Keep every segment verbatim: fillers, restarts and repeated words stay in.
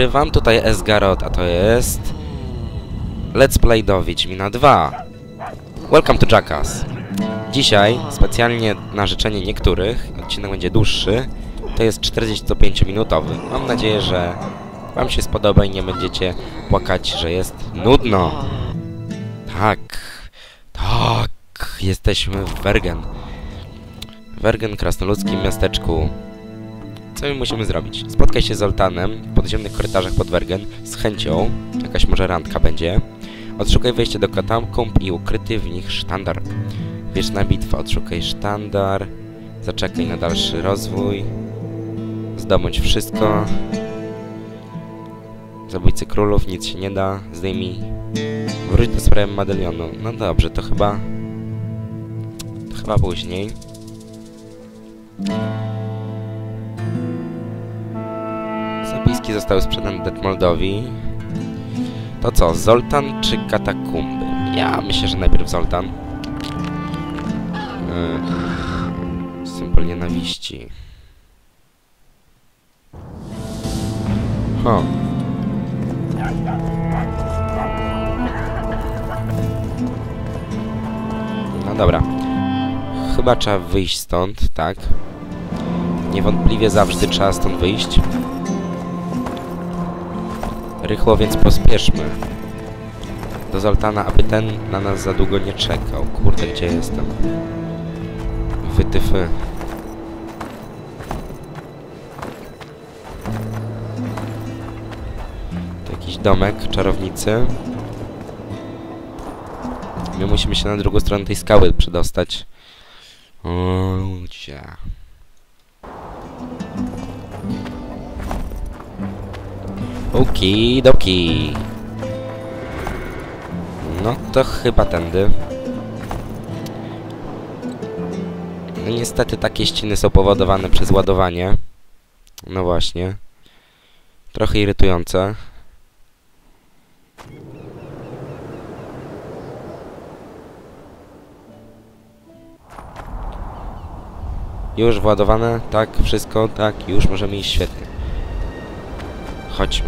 nagrywam. Tutaj Esgarot, a to jest Let's Play do Wiedźmina dwa. Welcome to Jackass. Dzisiaj, specjalnie na życzenie niektórych, odcinek będzie dłuższy. To jest czterdziestopięciominutowy. Mam nadzieję, że wam się spodoba i nie będziecie płakać, że jest nudno. Tak, tak, jesteśmy w Wergen. Wergen, krasnoludzkim miasteczku. Co my musimy zrobić? Spotkaj się z Zoltanem w podziemnych korytarzach pod Wergen z chęcią. Jakaś może randka będzie. Odszukaj wejście do katakumb i ukryty w nich sztandar. Wieczna bitwa. Odszukaj sztandar. Zaczekaj na dalszy rozwój. Zdobądź wszystko. Zabójcy królów. Nic się nie da. Zdejmij. Wróć do sprawy medalionu. No dobrze, to chyba... To chyba później. Zapiski zostały sprzedane Detmoldowi. To co, Zoltan czy katakumby? Ja myślę, że najpierw Zoltan. Yy, symbol nienawiści. Ho. No dobra. Chyba trzeba wyjść stąd, tak? Niewątpliwie zawsze trzeba stąd wyjść. Rychło, więc pospieszmy do Zoltana, aby ten na nas za długo nie czekał. Kurde, gdzie jestem? Wytyfy. To jakiś domek czarownicy. My musimy się na drugą stronę tej skały przedostać. O, ludzie. Okidoki. No to chyba tędy. No niestety takie ściny są powodowane przez ładowanie. No właśnie. Trochę irytujące. Już władowane? Tak, wszystko? Tak, już możemy iść, świetnie. Chodźmy.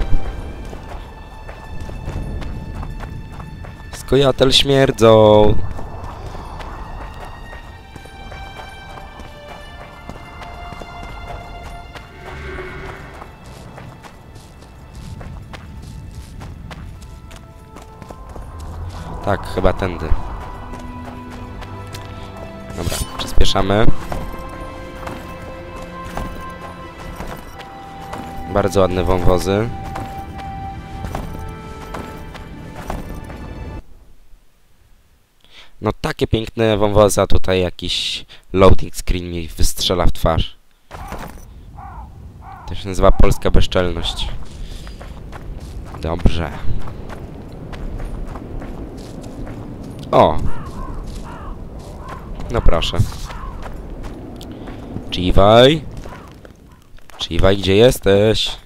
Skojatel śmierdzą. Tak, chyba tędy. Dobra, przyspieszamy. Bardzo ładne wąwozy. No takie piękne wąwozy, a tutaj jakiś loading screen mi wystrzela w twarz. To się nazywa polska bezczelność. Dobrze. O! No proszę. Chivaj. Chivaj, gdzie jesteś?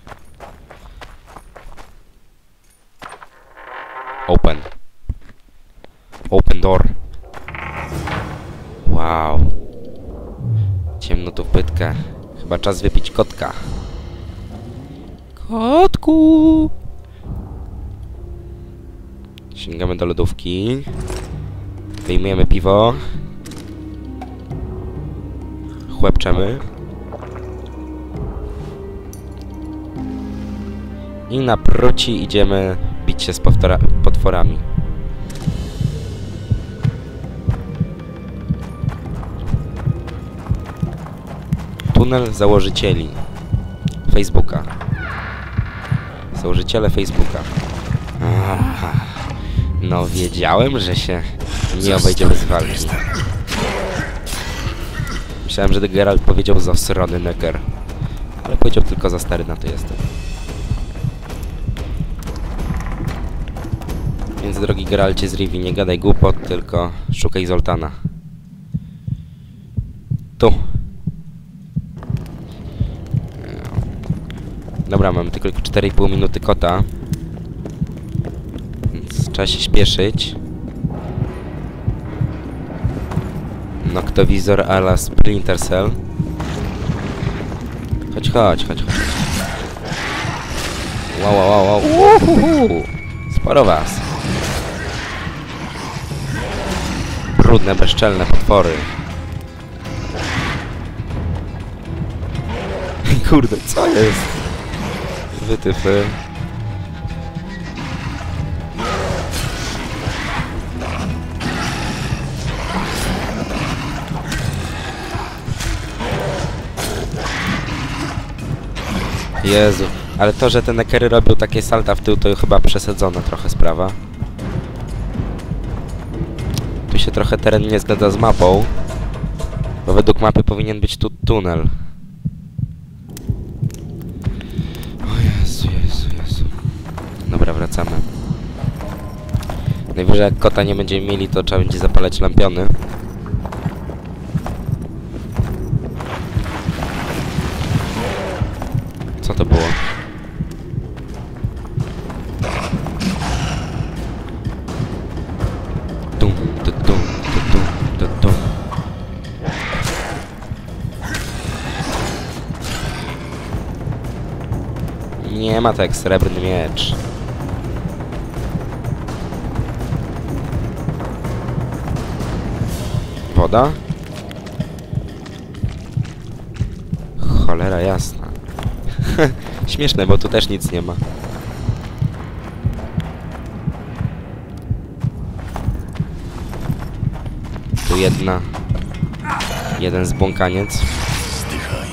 Open. Open door. Wow. Ciemno tu w pytkę. Chyba czas wypić kotka. Kotku! Sięgamy do lodówki. Wyjmujemy piwo. Chłepczemy. I na pruci idziemy bić się z potworami. Tunel założycieli Facebooka. Założyciele Facebooka. Aha. No wiedziałem, że się nie obejdzie bez walki. Myślałem, że Geralt powiedział za srony neger. Ale powiedział tylko za stary na to jestem. Więc drogi Geralcie z Rivii, nie gadaj głupot, tylko szukaj Zoltana. Tu. Dobra, mamy tylko cztery i pół minuty kota. Więc trzeba się śpieszyć. Noktowizor a la Splinter Cell. Chodź, chodź, chodź, chodź. Wow, wow, wow, wow. Uhuhu. Sporo was. Brudne, bezczelne potwory. Kurde, co jest? Wytyfy. Jezu, ale to, że te nekery robią takie salta w tył, to chyba przesadzona trochę sprawa. Tu się trochę teren nie zgadza z mapą, bo według mapy powinien być tu tunel. O Jezu, Jezu, Jezu. Dobra, wracamy. Najwyżej jak kota nie będziemy mieli, to trzeba będzie zapalać lampiony. Co to było? Tum, tu, tum, tu, tum, tu, tum. Nie ma tak, srebrny miecz. Woda? Cholera jasna. Śmieszne, bo tu też nic nie ma. Tu jedna... Jeden zbłąkaniec. Zdychaj.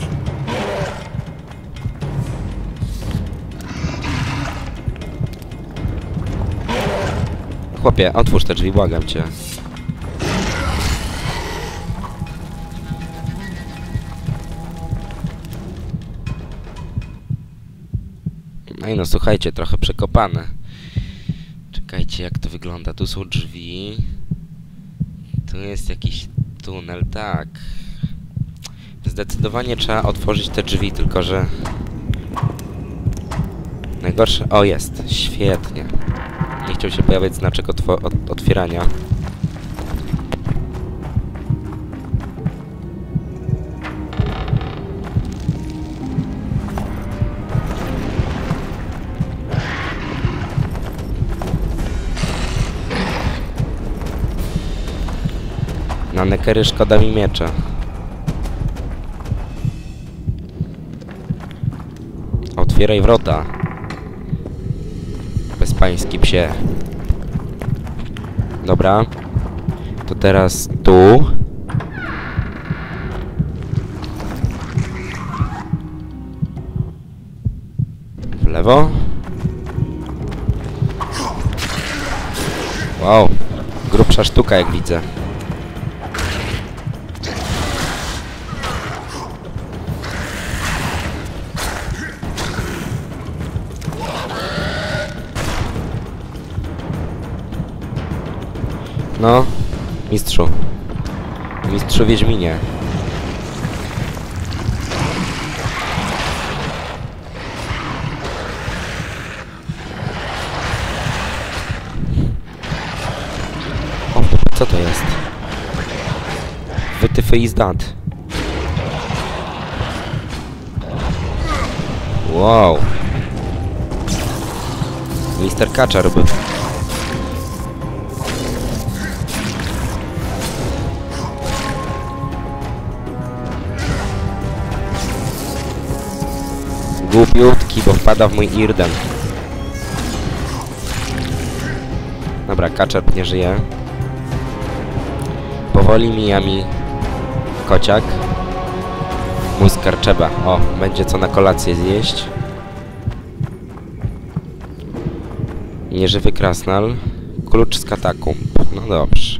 Chłopie, otwórz te drzwi, błagam cię. No i no, słuchajcie, trochę przekopane. Czekajcie, jak to wygląda. Tu są drzwi. Tu jest jakiś tunel, tak. Zdecydowanie trzeba otworzyć te drzwi, tylko że... Najgorsze... O, jest. Świetnie. Nie chciał się pojawiać znaczek otw od otwierania. Na nekery szkoda mi miecza. Otwieraj wrota. Bezpański psie. Dobra. To teraz tu. W lewo. Wow. Grubsza sztuka, jak widzę. No, mistrzu. Mistrzu Wiedźminie. O, co to jest? Wytyfy is that. Wow. mister Kaczar był. Głupiutki, bo wpada w mój Irden. Dobra, Kaczar nie żyje. Powoli mija mi kociak. Mój skarczeba. O, będzie co na kolację zjeść. Nieżywy krasnal. Klucz z katakumb. No dobrze.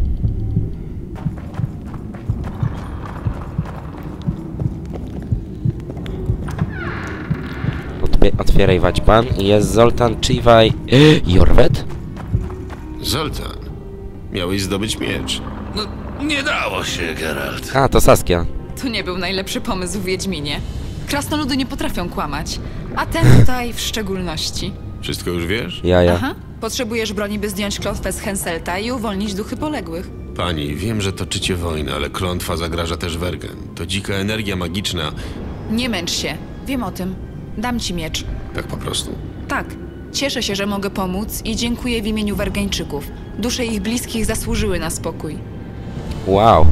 Otwieraj waćpan i jest Zoltan Chivaj. Jorwet? Zoltan, miałeś zdobyć miecz. No, nie dało się, Geralt. A, to Saskia. To nie był najlepszy pomysł w Wiedźminie. Krasnoludy nie potrafią kłamać, a ten tutaj w szczególności. Wszystko już wiesz? Ja, ja. Aha, potrzebujesz broni, by zdjąć klątwę z Henselta i uwolnić duchy poległych. Pani, wiem, że toczycie wojnę, ale klątwa zagraża też Wergen. To dzika energia magiczna. Nie męcz się, wiem o tym. Dam ci miecz. Tak po prostu. Tak, cieszę się, że mogę pomóc i dziękuję w imieniu Wergeńczyków. Dusze ich bliskich zasłużyły na spokój. Wow.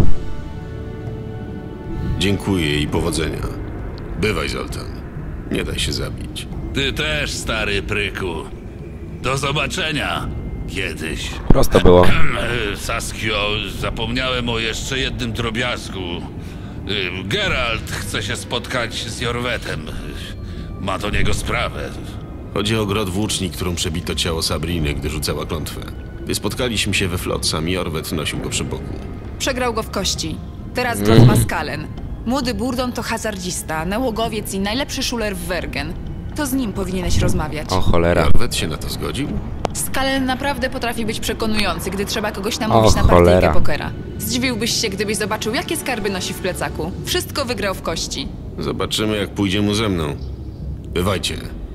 Dziękuję i powodzenia. Bywaj, Zoltan. Nie daj się zabić. Ty też, stary pryku. Do zobaczenia kiedyś. Prosto było. E, Saskio, zapomniałem o jeszcze jednym drobiazgu. E, Geralt chce się spotkać z Jorwetem. Ma do niego sprawę. Chodzi o grot włóczni, którą przebito ciało Sabriny, gdy rzucała klątwę. Gdy spotkaliśmy się we Flotsam, Jorwet nosił go przy boku. Przegrał go w kości. Teraz grot ma Skalen. Młody Burdon to hazardzista, nałogowiec i najlepszy szuler w Wergen. To z nim powinieneś rozmawiać. O cholera. Jorwet się na to zgodził? Skalen naprawdę potrafi być przekonujący, gdy trzeba kogoś namówić O, na partyjkę cholera. pokera. Zdziwiłbyś się, gdybyś zobaczył, jakie skarby nosi w plecaku. Wszystko wygrał w kości. Zobaczymy, jak pójdzie mu ze mną. Bywajcie.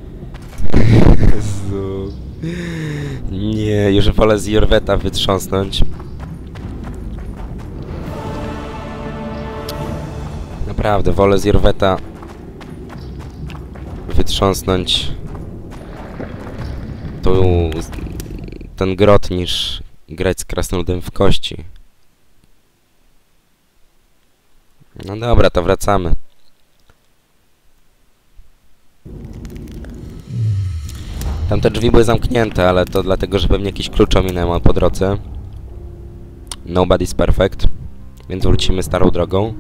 Jezu. Nie, już wolę z Jorweta wytrząsnąć. Naprawdę, wolę z Jorweta wytrząsnąć tu ten grot, niż grać z krasnoludem w kości. No dobra, to wracamy. Tamte drzwi były zamknięte, ale to dlatego, że pewnie jakiś klucz ominęło po drodze. Nobody's perfect. Więc wrócimy starą drogą.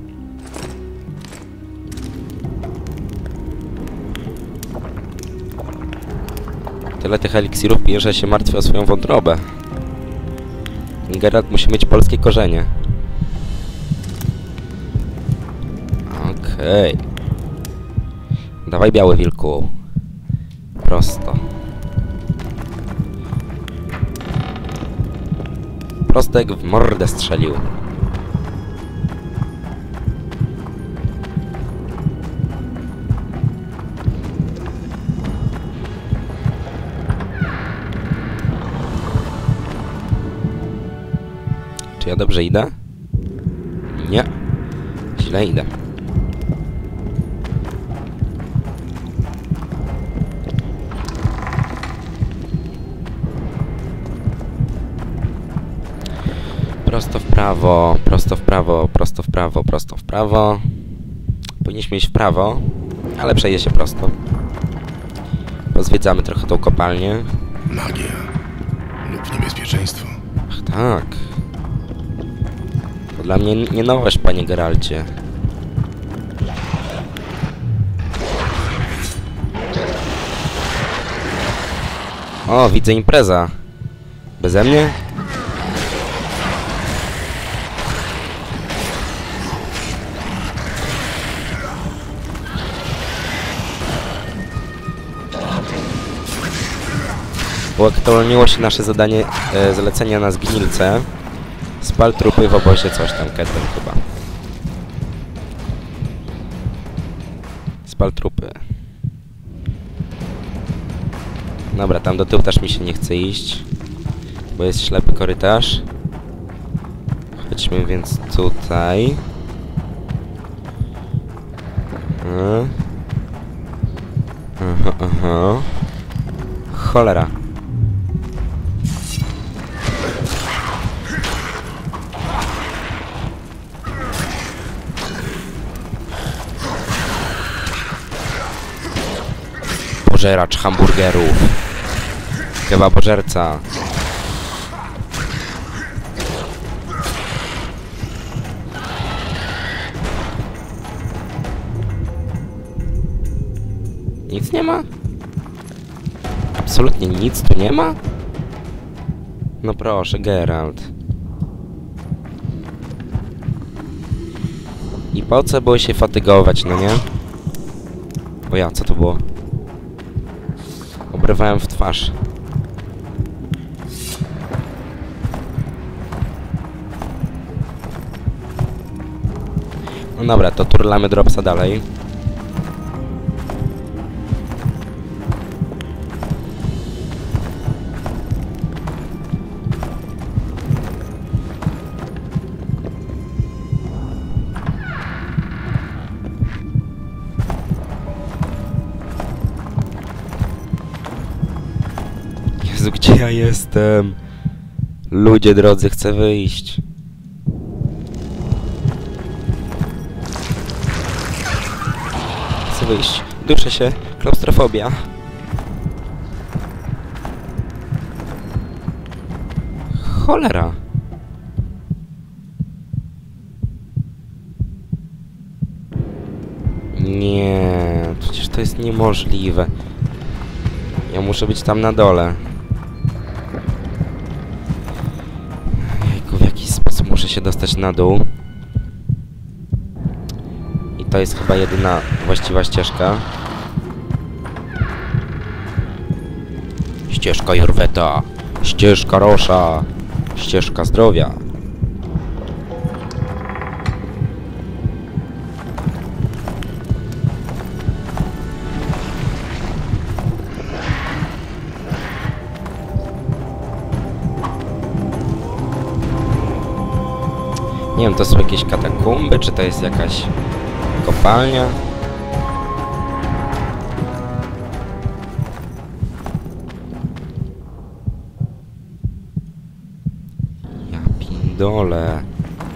Tyle tych eliksirów pije, że się martwi o swoją wątrobę. Geralt musi mieć polskie korzenie. Okej. Okay. Dawaj, biały wilku. Prosto. Prosto jak w mordę strzelił. Czy ja dobrze idę? Nie. Źle idę. Prosto w prawo, prosto w prawo, prosto w prawo, prosto w prawo. Powinniśmy iść w prawo, ale przejdzie się prosto. Pozwiedzamy trochę tą kopalnię. Magia. Lub niebezpieczeństwo. Ach tak. To dla mnie nie nowość, panie Geralcie. O, widzę impreza. Beze mnie? Uaktualniło się nasze zadanie, e, zalecenia na zgnilce. Spal trupy w obozie, coś tam, Ketem chyba. Spal trupy. Dobra, tam do tyłu też mi się nie chce iść, bo jest ślepy korytarz. Chodźmy więc tutaj. Aha, aha. aha. Cholera. Pożeracz hamburgerów. Kebabożerca. Nic nie ma? Absolutnie nic tu nie ma? No proszę, Geralt. I po co było się fatygować, no nie? O ja, co to było? Obrywałem w twarz. No dobra, to turlamy dropsa dalej. Jezu, gdzie ja jestem? Ludzie drodzy, chcę wyjść. Chcę wyjść. Duszę się. Klaustrofobia. Cholera. Nie, przecież to jest niemożliwe. Ja muszę być tam na dole. Jejku, w jaki sposób muszę się dostać na dół. I to jest chyba jedyna właściwa ścieżka. Ścieżka Jorweta. Ścieżka Rosza. Ścieżka zdrowia. Nie wiem, to są jakieś katakumby, czy to jest jakaś kopalnia? Ja pindole.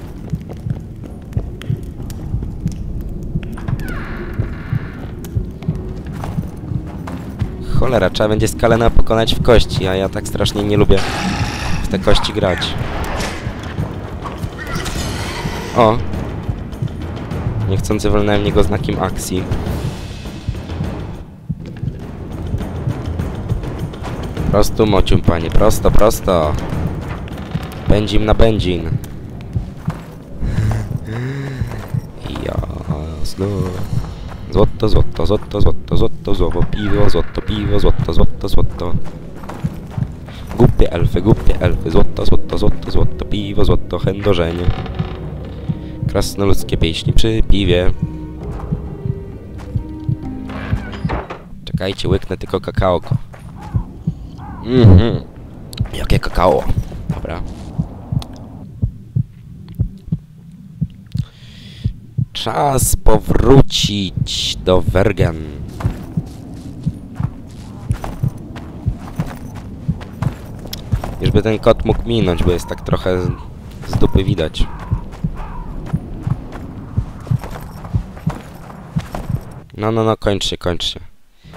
Cholera, trzeba będzie Skalena pokonać w kości, a ja tak strasznie nie lubię w te kości grać. O! Niechcący walnąłem niego znakiem akcji. Prosto, mocium, panie, prosto, prosto. Będzin na będzin. Jasno. Złoto, złoto, złoto, złoto, złoto, złoto, piwo, złoto, piwo, złoto, złoto, złoto. Głupie elfy, głupie elfy, złoto, złoto, złoto, złoto, piwo, złoto, chędożenie. Krasnoludzkie pieśni przy piwie. Czekajcie, łyknę tylko kakaoko. Mhm. Jakie kakao. Dobra. Czas powrócić do Wergen. Jużby ten kot mógł minąć, bo jest tak trochę z dupy widać. No, no, no, kończ się, kończ się.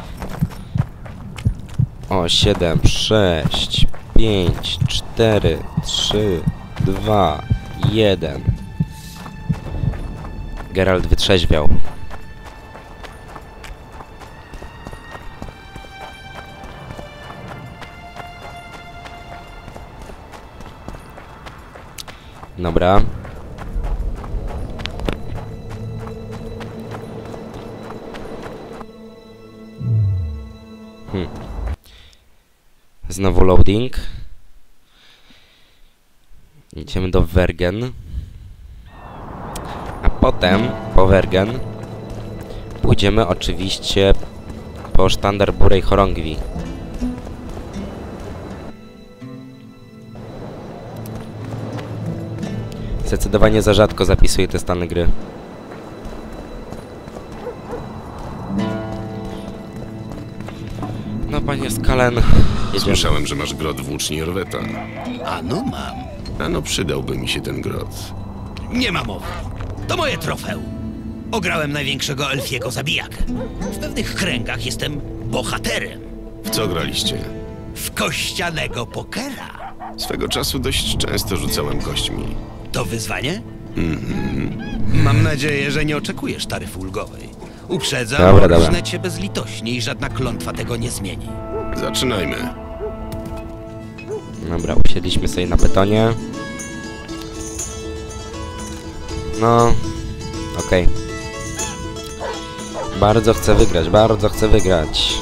O, siedem, sześć, pięć, cztery, trzy, dwa, jeden. Geralt wytrzeźwiał. Dobra. Hmm. Znowu loading. Idziemy do Wergen. A potem, po Wergen, pójdziemy oczywiście po sztandar Burej Chorągwi. Zdecydowanie za rzadko zapisuję te stany gry. No, panie Skalen, jedziemy. Słyszałem, że masz grot włóczni Jorweta. Ano mam. Ano przydałby mi się ten grot. Nie ma mowy. To moje trofeum. Ograłem największego elfiego zabijakę. W pewnych kręgach jestem bohaterem. W co graliście? W kościanego pokera. Swego czasu dość często rzucałem kośćmi. To wyzwanie? Mhm. Mam nadzieję, że nie oczekujesz taryfy ulgowej. Uprzedzam, Dobra, dobra. rżnę cię bezlitośnie i żadna klątwa tego nie zmieni. Zaczynajmy. Dobra, usiedliśmy sobie na betonie. No, okej. Okay. Bardzo chcę wygrać, bardzo chcę wygrać.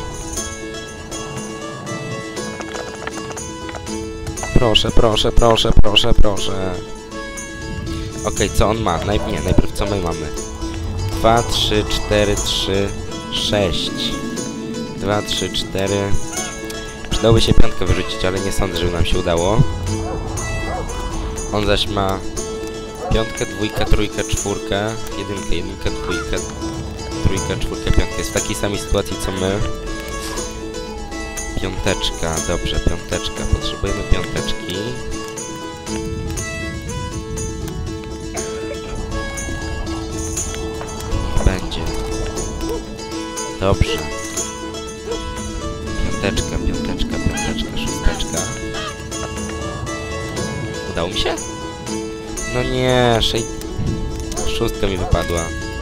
Proszę, proszę, proszę, proszę, proszę. Okej, okay, co on ma? Najp nie, najpierw co my mamy? dwa, trzy, cztery, trzy, sześć. dwa, trzy, cztery. Przydałoby się piątkę wyrzucić, ale nie sądzę, żeby nam się udało. On zaś ma piątkę, dwójkę, trójkę, czwórkę, jedynkę, jedynkę, dwójkę, trójkę, czwórkę, piątkę. Jest w takiej samej sytuacji co my. piąteczka, dobrze, piąteczka. Potrzebujemy piąteczki. Będzie. Dobrze. Piąteczka, piąteczka, piąteczka, szósteczka. Udało mi się? No nie, szej... Szóstka mi wypadła.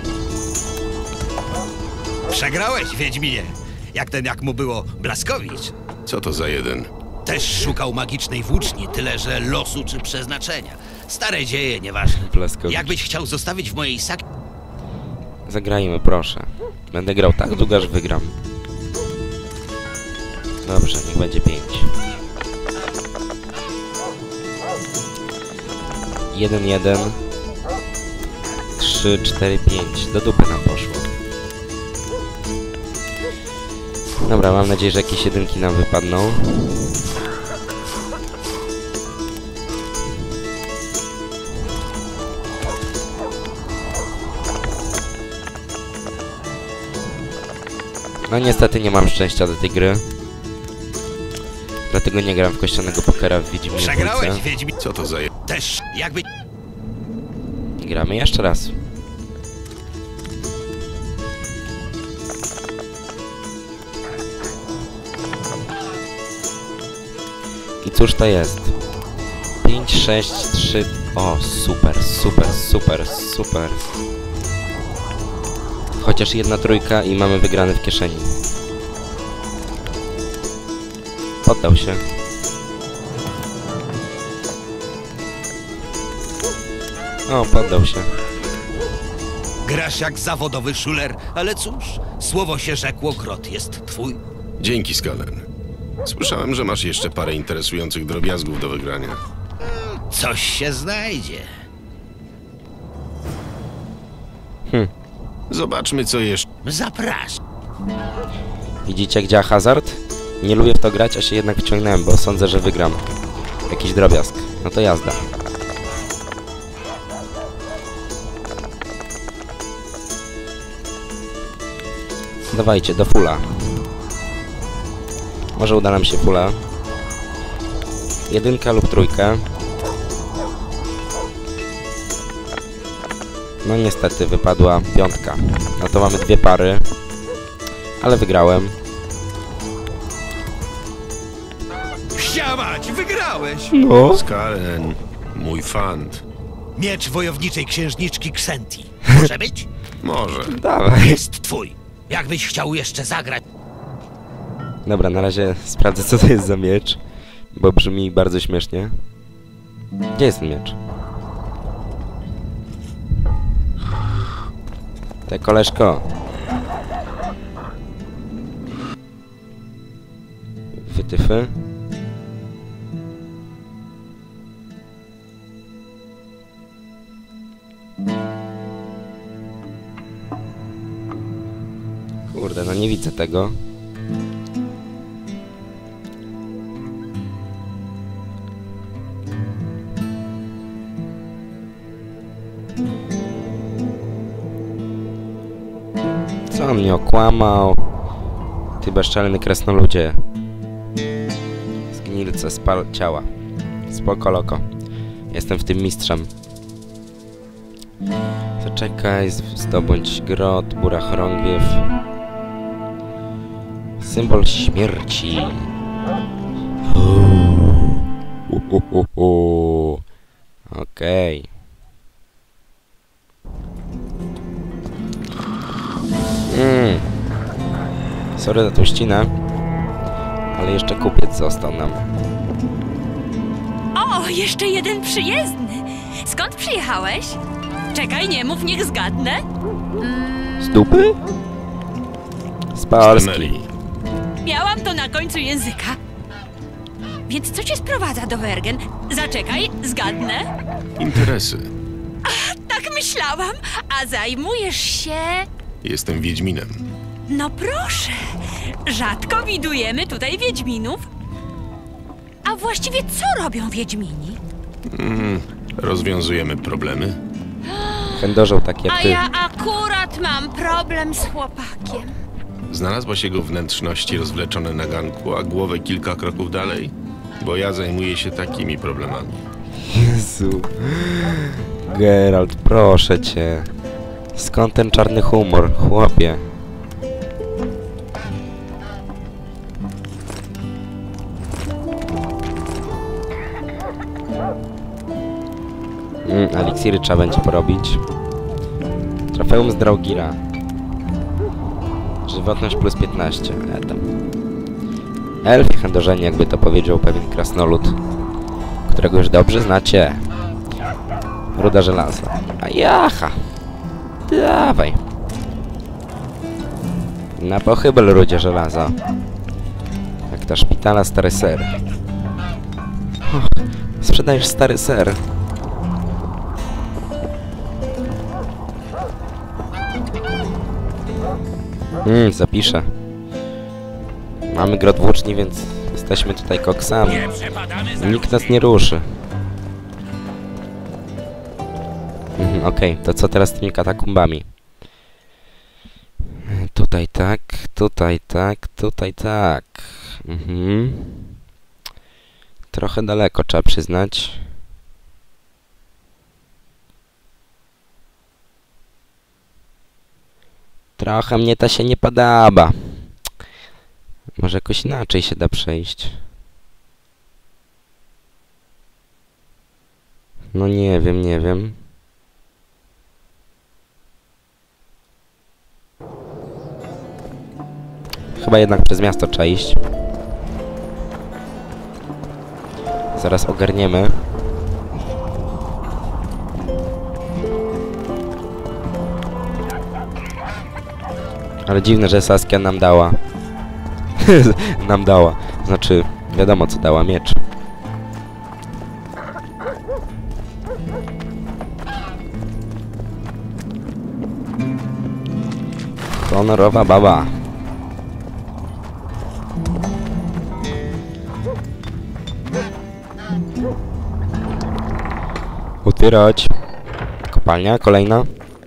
Przegrałeś, Wiedźminie. Jak ten, jak mu było, Blaskowicz. Co to za jeden? Też szukał magicznej włóczni, tyle że losu czy przeznaczenia. Stare dzieje, nieważne. Blaskowicz. Jakbyś chciał zostawić w mojej sak... Zagrajmy, proszę. Będę grał tak długo, aż wygram. Dobrze, niech będzie pięć. Jeden, jeden. Trzy, cztery, pięć. Do dupy nam poszło. Dobra, mam nadzieję, że jakieś jedynki nam wypadną. No niestety nie mam szczęścia do tej gry. Dlatego nie gram w kościanego pokera w Wiedźminie Przegrałeś, dwójce. Wiedźmin. Co to za jeden? Też, jakby... Gramy jeszcze raz. I cóż to jest? pięć, sześć, trzy... O, super, super, super, super. Chociaż jedna trójka i mamy wygrany w kieszeni. Poddał się. O, poddał się. Grasz jak zawodowy szuler, ale cóż, słowo się rzekło, grot jest twój. Dzięki, Skalen. Słyszałem, że masz jeszcze parę interesujących drobiazgów do wygrania. Coś się znajdzie. Hm. Zobaczmy, co jeszcze. Zapraszam. Widzicie, jak działa hazard? Nie lubię w to grać, a się jednak wciągnąłem, bo sądzę, że wygram. Jakiś drobiazg. No to jazda. Dawajcie, do fulla. Może uda nam się fulla. Jedynka lub trójkę. No niestety wypadła piątka. No to mamy dwie pary. Ale wygrałem. Siamać, wygrałeś! No. Skalen, mój fant. Miecz wojowniczej księżniczki Ksenti. Może być? Może. Dawaj. Jest twój. Jakbyś chciał jeszcze zagrać. Dobra, na razie sprawdzę, co to jest za miecz. Bo brzmi bardzo śmiesznie. Gdzie jest ten miecz? Te koleżko. Wytyfy. Kurde, no nie widzę tego. Co on mnie okłamał? Ty bezczelny kresnoludzie. Zgnilce, spal ciała. Spoko loko. Jestem w tym mistrzem. Zaczekaj, zdobądź grot, bura chorągiew. Symbol śmierci. Okej. Okay. Mm. Sorry za tą ścinę, ale jeszcze kupiec został nam. O, jeszcze jeden przyjezdny. Skąd przyjechałeś? Czekaj, nie mów, niech zgadnę. Z dupy? Z Polski. Miałam to na końcu języka. Więc co cię sprowadza do Wergen? Zaczekaj, zgadnę. Interesy. Tak myślałam. A zajmujesz się... Jestem Wiedźminem. No proszę. Rzadko widujemy tutaj Wiedźminów. A właściwie co robią Wiedźmini? Mm, rozwiązujemy problemy. Chędożą tak jak A ty. ja akurat mam problem z chłopakiem. Znalazłaś jego wnętrzności rozwleczone na ganku, a głowę kilka kroków dalej? Bo ja zajmuję się takimi problemami. Jezu. Geralt, proszę cię. Skąd ten czarny humor, chłopie? Mm, eliksiry trzeba będzie porobić. Trofeum z Draugira. Żywotność plus piętnaście. E, tam. Elfie chędożenie, jakby to powiedział pewien krasnolud, którego już dobrze znacie. Ruda żelaza. A jaha. Dawaj. Na pochybel rudzie żelaza. Jak ta szpitala stary ser. Och, sprzedajesz stary ser. Mmm, zapiszę. Mamy grot włóczni, więc jesteśmy tutaj koksami. Nikt nas nie ruszy. Mhm, okej, okay. To co teraz z tymi katakumbami? Tutaj tak, tutaj tak, tutaj tak. Mhm. Trochę daleko, trzeba przyznać. Trochę mnie to się nie podoba. Może jakoś inaczej się da przejść. No nie wiem, nie wiem. Chyba jednak przez miasto trzeba iść. Zaraz ogarniemy. Ale dziwne, że Saskia nam dała. nam dała. Znaczy, wiadomo co dała. Miecz. Honorowa baba. Otwierać. Kopalnia kolejna.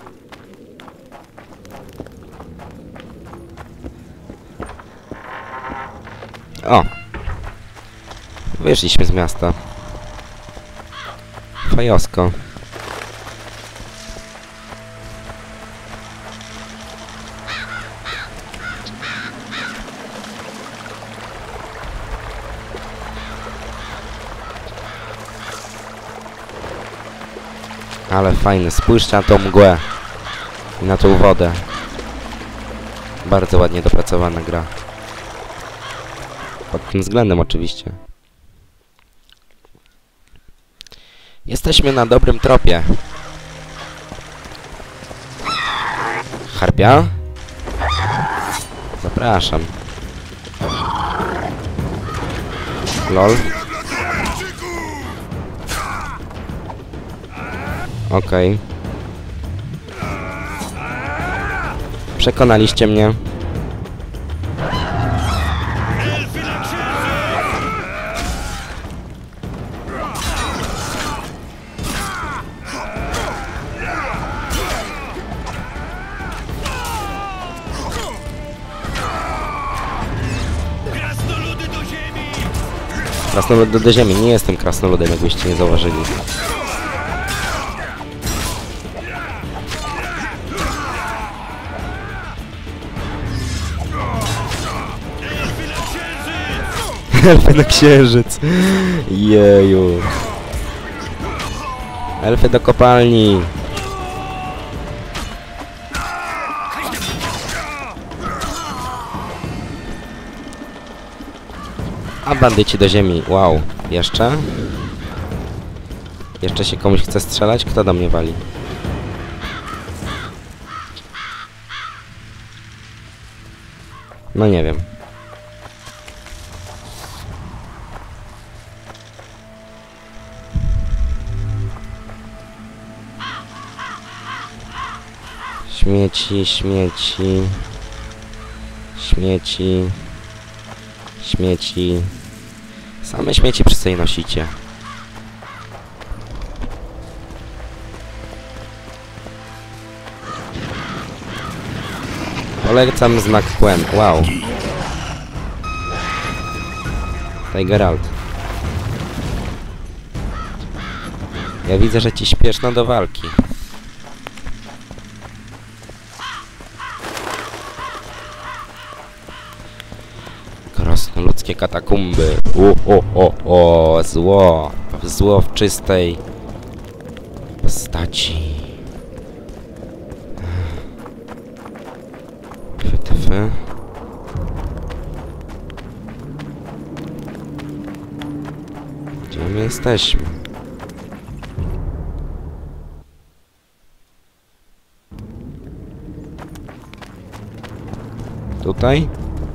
O! Wyszliśmy z miasta. Fajosko. Ale fajne. Spójrzcie na tą mgłę. I na tą wodę. Bardzo ładnie dopracowana gra. Pod tym względem oczywiście. Jesteśmy na dobrym tropie. Harpia? Zapraszam. Lol. Okej. Okay. Przekonaliście mnie. Krasnolud do, do ziemi. Nie jestem krasnoludem, jakbyście nie zauważyli. Elfy na księżyc. Jeju. Elfy do kopalni. A bandyci do ziemi. Wow. Jeszcze? Jeszcze się komuś chce strzelać? Kto do mnie wali? No nie wiem. Śmieci, śmieci. Śmieci. Śmieci. Same śmieci przy sobie nosicie. Polecam znak Quen. Wow. Tutaj Geralt. Ja widzę, że ci śpieszno do walki. Krasnoludzkie katakumby. O, o, o, o, zło. Zło w czystej postaci. Wytyfy. Gdzie my jesteśmy? Tutaj?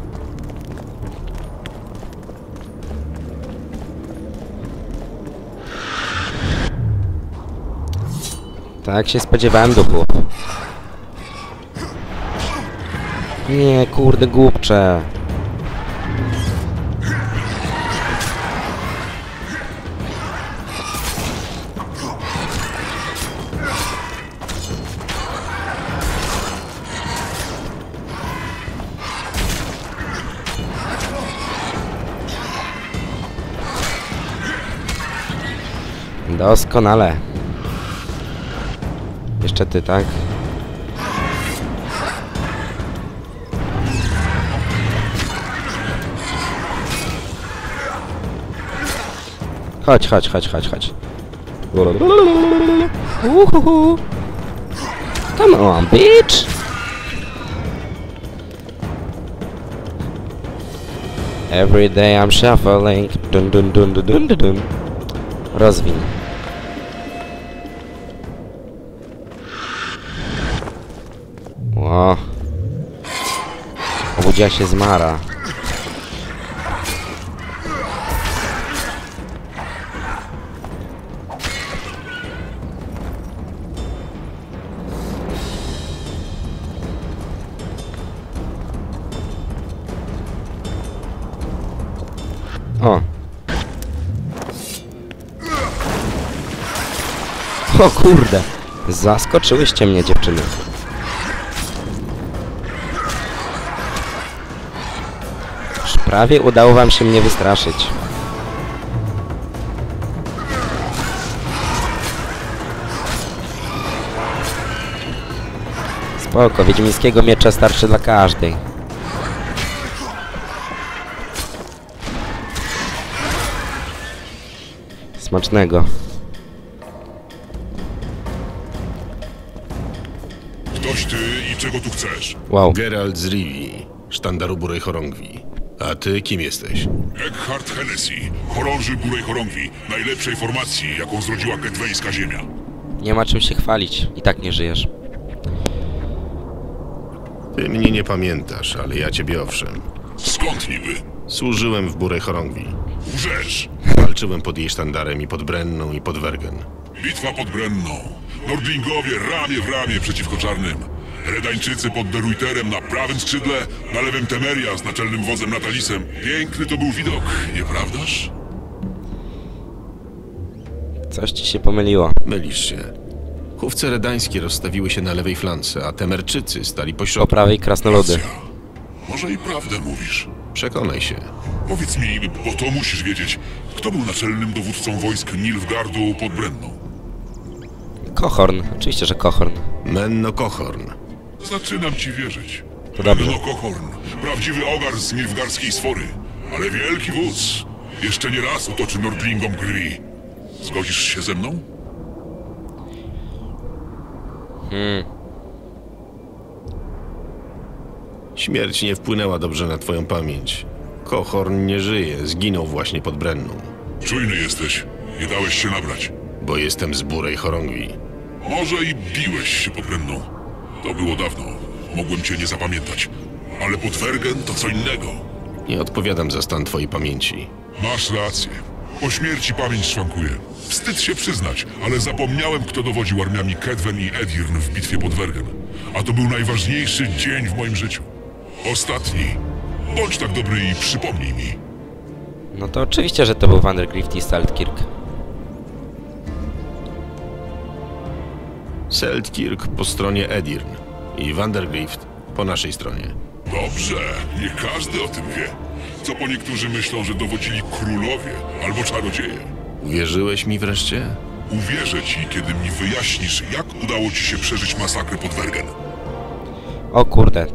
Tak się spodziewałem, duchu. Nie, kurde, głupcze. Doskonale. Jeszcze ty, tak? Chodź, chodź, chodź, chodź, chodź. Uhuhu. Come on, bitch! Every day I'm shuffling. Dun dun dun dun dun dun dun. Rozwin. Ło. Obudziła się zmara. O. O kurde. Zaskoczyłyście mnie, dziewczyny. Prawie udało wam się mnie wystraszyć. Spoko, wiedźmińskiego miecza starczy dla każdej. Smacznego. Ktoś ty i czego tu chcesz? Wow. Geralt z Rivii, sztandaru Burej Chorągwi. A ty kim jesteś? Eckhart Hennessy, chorąży Burej Chorągwi, najlepszej formacji, jaką zrodziła kedweńska ziemia. Nie ma czym się chwalić. I tak nie żyjesz. Ty mnie nie pamiętasz, ale ja ciebie owszem. Skąd niby? Służyłem w Burej Chorągwi. Łżesz. Walczyłem pod jej sztandarem i pod Brenną i pod Wergen. Bitwa pod Brenną. Nordlingowie ramię w ramię przeciwko czarnym. Redańczycy pod De Ruyterem na prawym skrzydle, na lewym Temeria z naczelnym wodzem Natalisem. Piękny to był widok, nieprawdaż? Coś ci się pomyliło. Mylisz się. Chówce redańskie rozstawiły się na lewej flance, a Temerczycy stali Po pośrodku. prawej krasnoludy. Racja. Może i prawdę mówisz. Przekonaj się. Powiedz mi, bo to musisz wiedzieć, kto był naczelnym dowódcą wojsk Nilfgaardu pod Brenną? Kohorn. Oczywiście, że Kohorn. Menno Cohorn. Zaczynam ci wierzyć. To dobrze. Menno Cohorn, prawdziwy ogar z nilfgaardzkiej sfory, ale wielki wódz. Jeszcze nie raz utoczy Nordlingom krwi. Zgodzisz się ze mną? Hmm. Śmierć nie wpłynęła dobrze na twoją pamięć. Cohorn nie żyje, zginął właśnie pod Brenną. Czujny jesteś. Nie dałeś się nabrać. Bo jestem z Burej Chorągwi. Może i biłeś się pod Brenną. To było dawno. Mogłem cię nie zapamiętać. Ale pod Wergen to co innego. Nie odpowiadam za stan twojej pamięci. Masz rację. Po śmierci pamięć szwankuje. Wstyd się przyznać, ale zapomniałem, kto dowodził armiami Kedwen i Edirn w bitwie pod Wergen. A to był najważniejszy dzień w moim życiu. Ostatni. Bądź tak dobry i przypomnij mi. No to oczywiście, że to był Vandergrift i Saltkirk. Seltkirk po stronie Edirn i Vandergrift Po naszej stronie. Dobrze, nie każdy o tym wie. Co po niektórzy myślą, że dowodzili królowie albo czarodzieje. Uwierzyłeś mi wreszcie? Uwierzę ci, kiedy mi wyjaśnisz, jak udało ci się przeżyć masakrę pod Wergen. O kurde.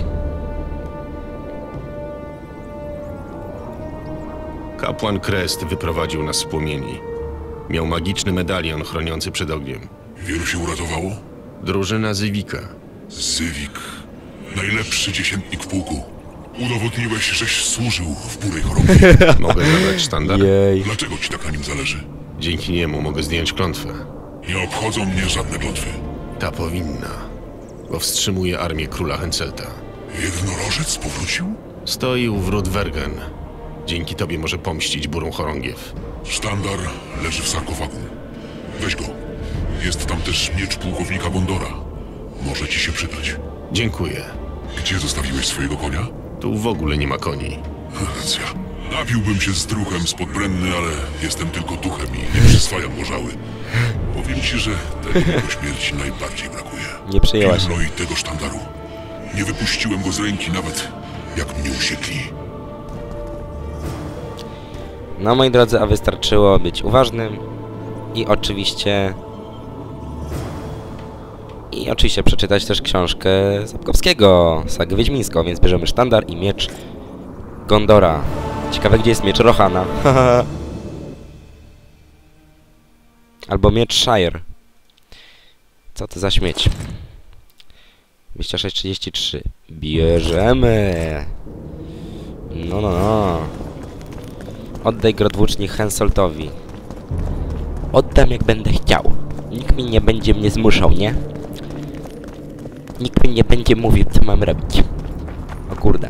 Kapłan Crest wyprowadził nas z płomieni. Miał magiczny medalion chroniący przed ogniem. Wielu się uratowało? Drużyna Zywika. Zywik. Najlepszy dziesiętnik w pułku. Udowodniłeś, żeś służył w burej chorobie. Mogę zabrać sztandar? Jej. Dlaczego ci tak na nim zależy? Dzięki niemu mogę zdjąć klątwę. Nie obchodzą mnie żadne klątwy. Ta powinna, bo wstrzymuje armię króla Henselta. Jednorożec powrócił? Stoi u wrót Wergen. Dzięki tobie może pomścić burą chorągiew. Sztandar leży w sarkofagu. Weź go. Jest tam też miecz pułkownika Gondora. Może ci się przydać. Dziękuję. Gdzie zostawiłeś swojego konia? Tu w ogóle nie ma koni. Racja. Napiłbym się z druchem spod Brenny, ale jestem tylko duchem i nie przyswajam gorzały. Powiem ci, że tego do śmierci najbardziej brakuje. Nie przejęła się. Pilnuj tego sztandaru. Nie wypuściłem go z ręki nawet, jak mnie usiekli. No moi drodzy, a wystarczyło być uważnym i oczywiście i oczywiście przeczytać też książkę Sapkowskiego, sagę wiedźmińską, więc bierzemy sztandar i miecz Gondora. Ciekawe, gdzie jest miecz Rohana. Albo miecz Shire. Co to za śmieć? dwadzieścia sześć trzydzieści trzy. Bierzemy. No, no, no. Oddaj grodwłucznik Henseltowi. Oddam, jak będę chciał. Nikt mi nie będzie mnie zmuszał, nie? Nikt mi nie będzie mówił, co mam robić. O kurde.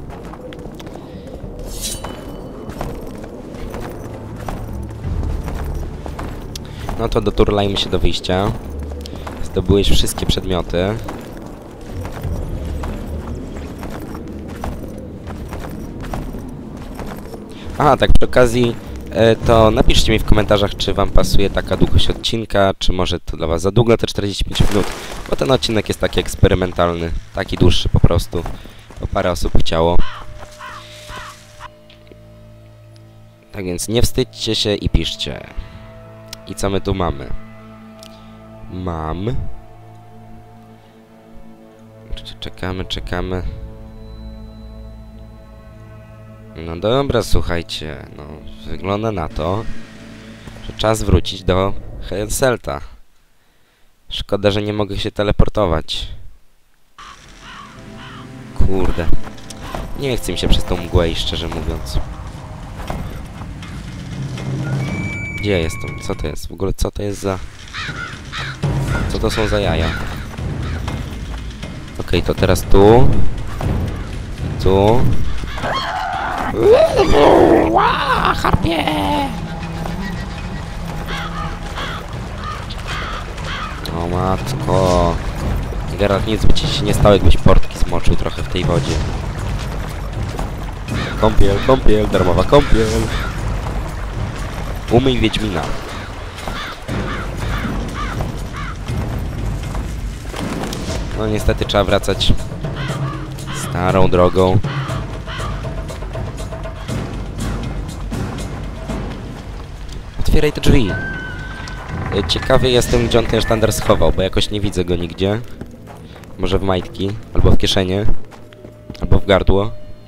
No to doturlajmy się do wyjścia. Zdobyłeś wszystkie przedmioty. Aha, tak przy okazji, e, to napiszcie mi w komentarzach, czy wam pasuje taka długość odcinka, czy może to dla was za długo, te czterdzieści pięć minut, bo ten odcinek jest taki eksperymentalny, taki dłuższy po prostu, bo parę osób chciało. Tak więc nie wstydźcie się i piszcie. I co my tu mamy? Mam... Czekamy, czekamy... No dobra, słuchajcie, no wygląda na to, że czas wrócić do Henselta. Szkoda, że nie mogę się teleportować. Kurde. Nie chcę mi się przez tą mgłę iść, szczerze mówiąc. Gdzie ja jestem? Co to jest? W ogóle co to jest za... Co to są za jaja? Okej, okay, to teraz tu. Tu. Ła, harpie! O matko. Geralt, nic by ci się nie stało, jakbyś portki zmoczył trochę w tej wodzie. Kąpiel, kąpiel, darmowa kąpiel. Umyj Wiedźmina. No niestety trzeba wracać starą drogą. Otwieraj te drzwi. Ciekawy jestem, gdzie on ten sztandar schował, bo jakoś nie widzę go nigdzie. Może w majtki, albo w kieszenie, albo w gardło.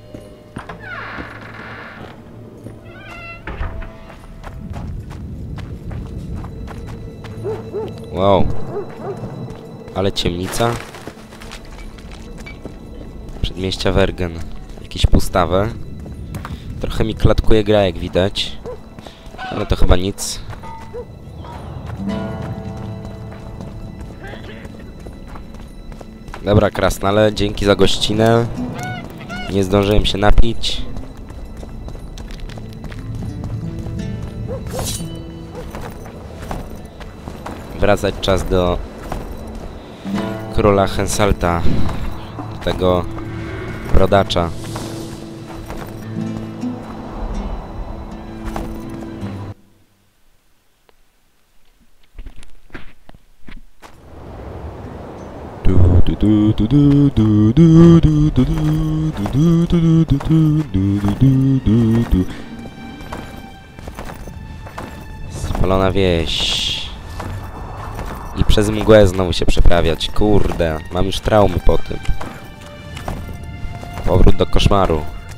Wow. Ale ciemnica. Przedmieścia Wergen. Jakieś pustawe. Trochę mi klatkuje gra, jak widać. Ale to chyba nic. Dobra, krasnale, dzięki za gościnę. Nie zdążyłem się napić. Wracać czas do króla Henselta, tego brodacza. Du, du, Spalona wieś. I przez mgłę znowu się przeprawiać. Kurde, mam już traumy po tym. Powrót do koszmaru.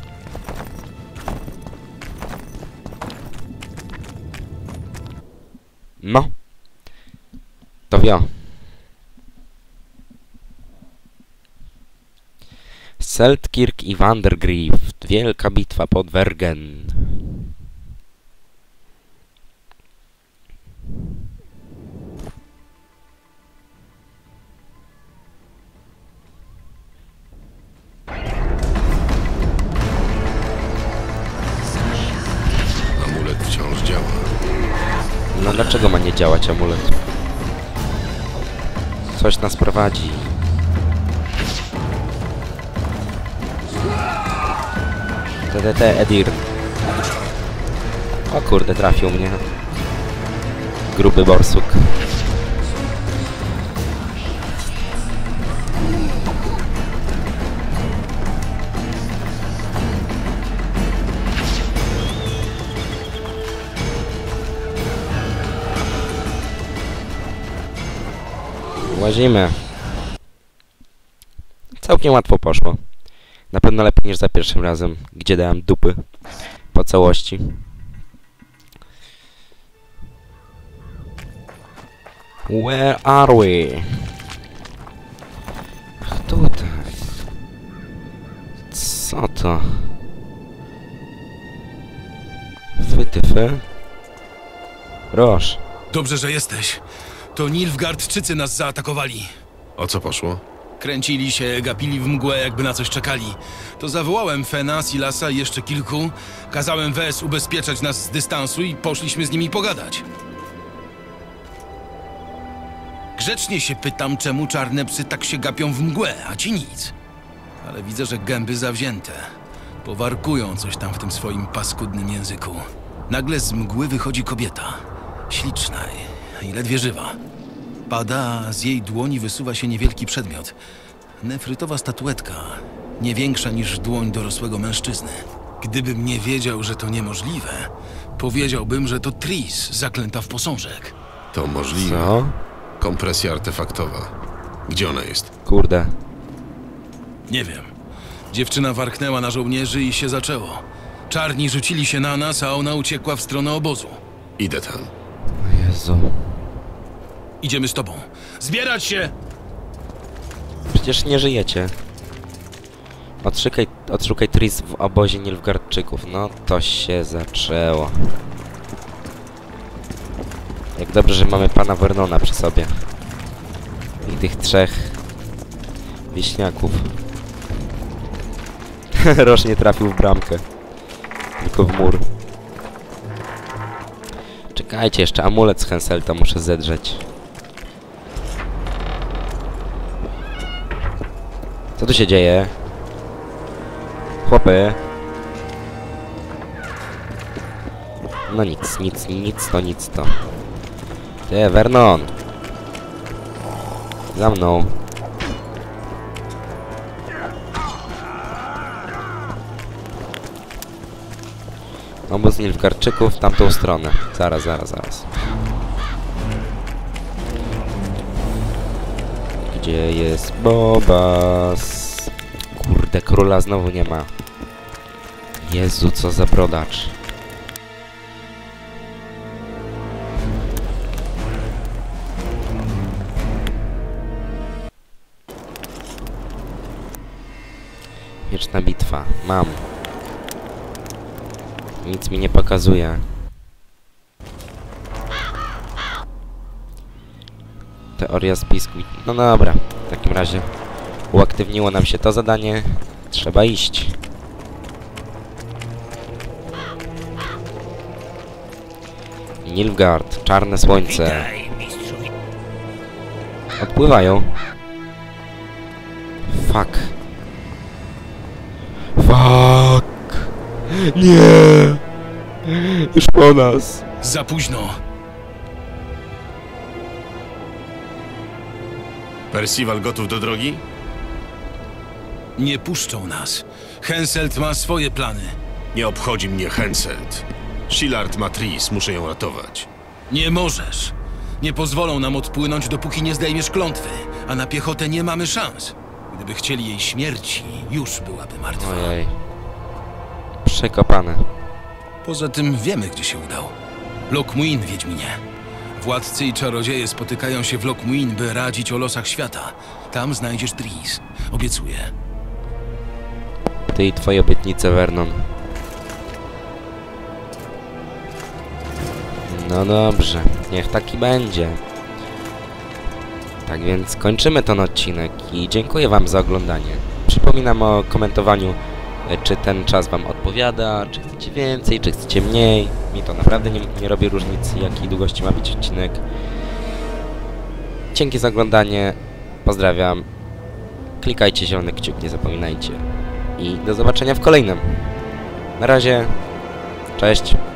No. To wio. Seltkirk i Vandergrift. Wielka bitwa pod Wergen. Amulet wciąż działa. No dlaczego ma nie działać amulet? Coś nas prowadzi. T D T Edirn. O kurde, trafił mnie. Gruby borsuk. Łazimy. Całkiem łatwo poszło. Na pewno lepiej niż za pierwszym razem, gdzie dałem dupy po całości. Where are we? Ach, tutaj. Co to? Wytyfy? Roż. Dobrze, że jesteś. To Nilfgaardczycy nas zaatakowali. O co poszło? Kręcili się, gapili w mgłę, jakby na coś czekali. To zawołałem Fena, Silasa i jeszcze kilku. Kazałem Wes ubezpieczać nas z dystansu i poszliśmy z nimi pogadać. Grzecznie się pytam, czemu czarne psy tak się gapią w mgłę, a ci nic. Ale widzę, że gęby zawzięte. Powarkują coś tam w tym swoim paskudnym języku. Nagle z mgły wychodzi kobieta. Śliczna i ledwie żywa. Pada, a z jej dłoni wysuwa się niewielki przedmiot. Nefrytowa statuetka, nie większa niż dłoń dorosłego mężczyzny. Gdybym nie wiedział, że to niemożliwe, powiedziałbym, że to Tris, zaklęta w posążek. To możliwe. Co? Kompresja artefaktowa. Gdzie ona jest? Kurde. Nie wiem. Dziewczyna warknęła na żołnierzy i się zaczęło. Czarni rzucili się na nas, a ona uciekła w stronę obozu. Idę tam. O Jezu. Idziemy z tobą. Zbierać się! Przecież nie żyjecie. Odszukaj, odszukaj Tris w obozie Nilfgaardczyków. No to się zaczęło. Jak dobrze, że mamy pana Vernona przy sobie. I tych trzech wieśniaków. Roż nie trafił w bramkę. Tylko w mur. Czekajcie, jeszcze amulet z Henselta muszę zedrzeć. Co tu się dzieje? Chłopy. No nic, nic, nic to, nic to. Ty, Vernon. Za mną. Obóz Nilfgaardczyków w tamtą stronę. Zaraz, zaraz, zaraz. Gdzie jest Bobas? Kurde, króla znowu nie ma. Jezu, co za brodacz. Wieczna bitwa. Mam. Nic mi nie pokazuje. Teoria spisku. No dobra. W takim razie uaktywniło nam się to zadanie. Trzeba iść. Nilfgaard. Czarne słońce. Odpływają. Fuck. Fuck. Nie! Już po nas. Za późno. Percival gotów do drogi? Nie puszczą nas. Henselt ma swoje plany. Nie obchodzi mnie Henselt. Shillard ma Tris, muszę ją ratować. Nie możesz. Nie pozwolą nam odpłynąć, dopóki nie zdejmiesz klątwy, a na piechotę nie mamy szans. Gdyby chcieli jej śmierci, już byłaby martwa. Ojej. Przekopane. Poza tym wiemy, gdzie się udał. Lockmuin, Wiedźminie. Władcy i czarodzieje spotykają się w Lockmuin, by radzić o losach świata. Tam znajdziesz Tris. Obiecuję. Ty i twoje obietnice, Vernon. No dobrze, niech taki będzie. Tak więc kończymy ten odcinek i dziękuję wam za oglądanie. Przypominam o komentowaniu, czy ten czas wam odpowiada, czy chcecie więcej, czy chcecie mniej. Mi to naprawdę nie, nie robi różnicy, jakiej długości ma być odcinek. Dzięki za oglądanie, pozdrawiam. Klikajcie zielony kciuk, nie zapominajcie. I do zobaczenia w kolejnym. Na razie, cześć.